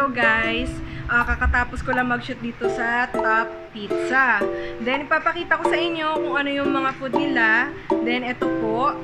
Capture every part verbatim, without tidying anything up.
Hello guys! Uh, kakatapos ko lang mag-shoot dito sa Top Pizza. Then, ipapakita ko sa inyo kung ano yung mga food nila. Then, ito po.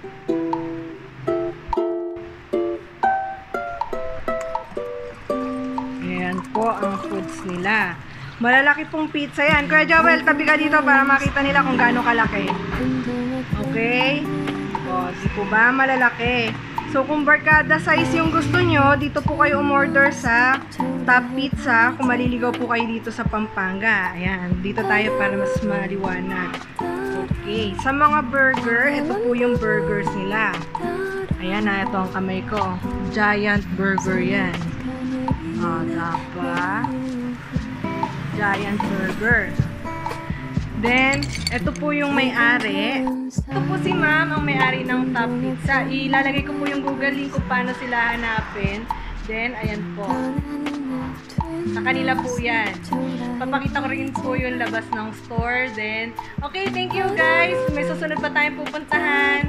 Ayan po ang foods nila. Malalaki pong pizza yan. Kuya Joel, tabi ka dito para makita nila kung gaano kalaki. Okay? O, di po ba malalaki? So, kung barkada size yung gusto nyo, dito po kayo umorder sa Top Pizza. Kung maliligaw po kayo dito sa Pampanga. Ayan, dito tayo para mas maliwanag. Okay, sa mga burger, ito po yung burgers nila. Ayan na, ito ang kamay ko. Giant burger yan. O, dapa. Giant burger. Then, ito po yung may-ari. Ito po si ma'am, ang may-ari ng Top Pizza. Ilalagay ko po yung Google link kung paano sila hanapin. Then, ayan po. Sa kanila po yan. Papakita ko rin po yung labas ng store. Then, okay, thank you guys. May susunod pa tayong pupuntahan.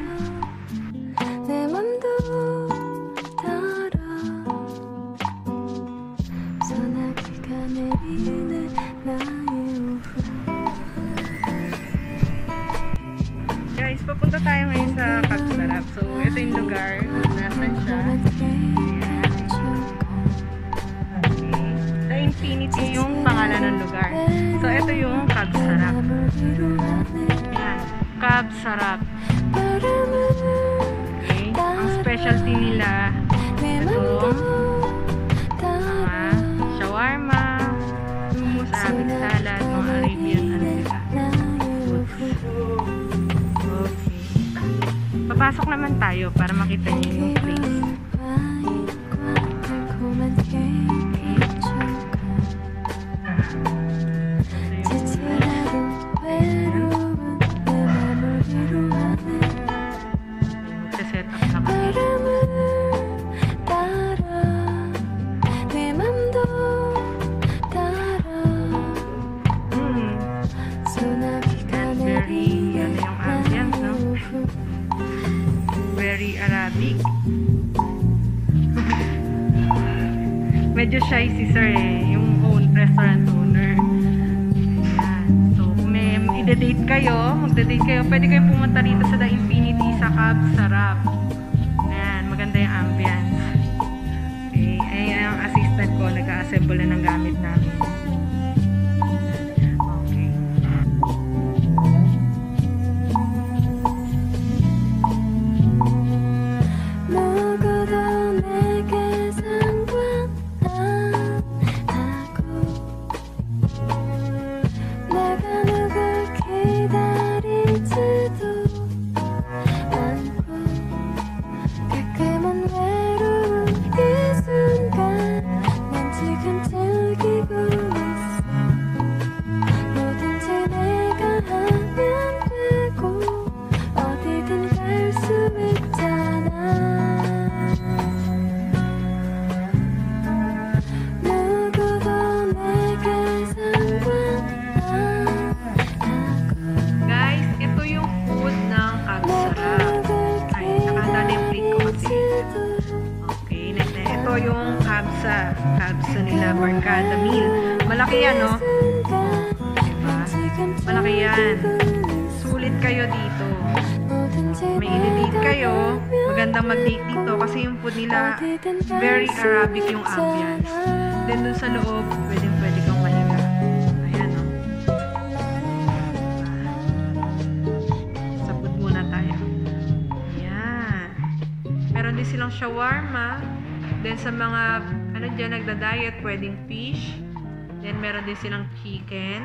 Guys, papunta tayo ngayon sa Kagsarap. So, ito yung lugar. Nasaan siya? Okay. Sa Infinity yung pangalan ng lugar. So, ito yung Kagsarap. Ayan. Kagsarap. Okay. Ang specialty nila, ito, mga shawarma, hummus, Arabic salad, mga Arabian, ano sila. Papasok naman tayo para makita niyo yung place. Magsa-set up na kami. Hmm. And very, ano yung ambience, no? Very Arabic. Medyo shy si sir eh, yung own restaurant owner. Ayan. So, kung may ide-date kayo, magde-date kayo, pwede kayo pumunta rito sa The Infinity sa Kagsarap. Ayan, maganda yung ambience. Okay, ayan ang assistant ko, nag-a-assemble na ng gamit namin. Yung kabsa, kabsa nila, barkada meal. Malaki yan, no? Diba? Malaki yan. Sulit kayo dito. May i-date kayo. Magandang mag-date dito kasi yung food nila very Arabic yung ambience. Then dun sa loob, pwede pwede kang mahiga. Ayan, no? Sa food muna tayo. Ayan. Meron din silang shawarma. Then sa mga, ano dyan, nagda-diet, pwedeng fish. Then meron din silang chicken.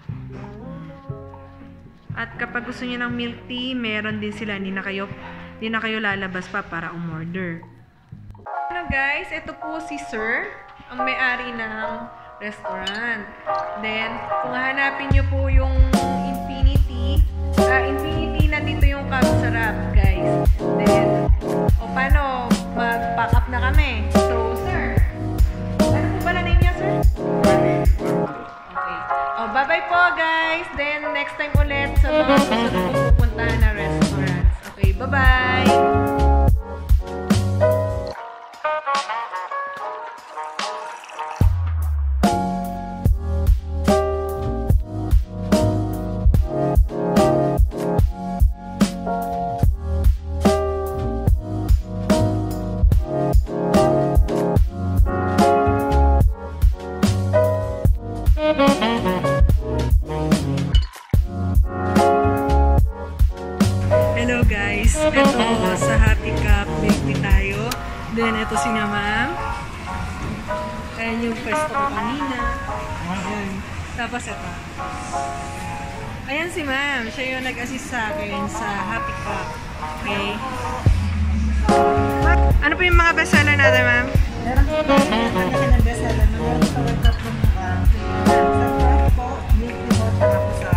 At kapag gusto niyo ng milk tea, meron din sila. Hindi na kayo, hindi na kayo lalabas pa para umorder. Ano guys, ito po si Sir, ang may-ari ng restaurant. Then, kung hanapin niyo po yung Infinity, ah, Infinity, nandito yung Kagsarap, guys. Then, o paano, mag-pack up na kami. So, sir, ano po ba na name niya, sir? Okay. O, bye-bye po, guys. Then, next time ulit sa mga susunod kong pupuntahan na restaurants. Okay, bye-bye! Hello guys, ito sa Happy Cup milk tea tayo. Then ito si na ma'am. Ayan yung pwesto ko kanina. Ayan. Tapos ito. Ayan si ma'am. Siya yung nag-assist sa akin sa Happy Cup. Okay. Ano po yung mga bestseller natin ma'am? Meron po tayo ng bestseller na meron sa World Cup ng sa Cup po, milk tea mo, tsaka po sa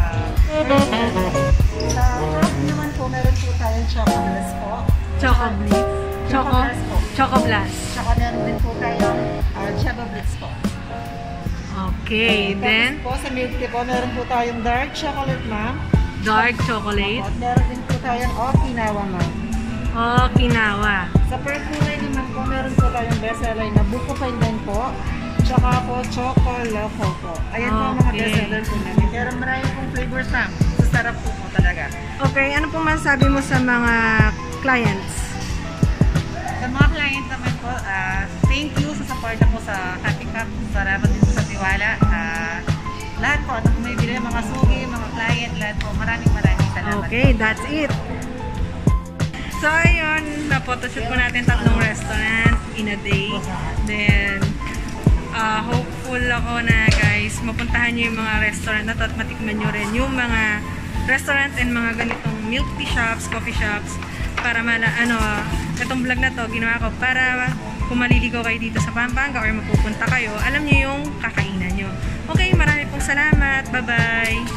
sa Cup naman po, meron po tayong chocolates po. Choco Blitz. Choco? Choco Blast. Tsaka meron din po tayong uh, Cheba Blitz po. Okay, then Tapos po sa milk tea po, meron po tayong dark chocolate ma'am. dark chocolate. At meron din po tayong Okinawa ma'am. Okinawa. Sa per kulay naman po, meron po tayong bestseller na Buko Pandan po. Tsaka po Choco Loco po. Ayan po ang mga Okay. bestseller po namin. Pero marami pong flavors ma'am. Sarap po po talaga. Okay, ano pong masasabi mo sa mga clients? Sa mga client naman po, ah, thank you sa support po sa Happy Cup. Salamat din po sa tiwala. Ah, lahat po, ano kung may bili, mga sugi, mga client, lahat po. Maraming maraming salamat. Okay, that's it. So, ayun, napotoshoot po natin tatlong restaurant in a day. Then, uh, hopeful ako na guys, mapuntahan nyo yung mga restaurant na to at matikman nyo rin yung mga restaurant and mga ganitong milk tea shops, coffee shops para mala, ano, itong vlog na to, ginawa ko para kung maliligaw kayo dito sa Pampanga or mapupunta kayo, alam nyo yung kakainan nyo. Okay, marami pong salamat. Bye-bye!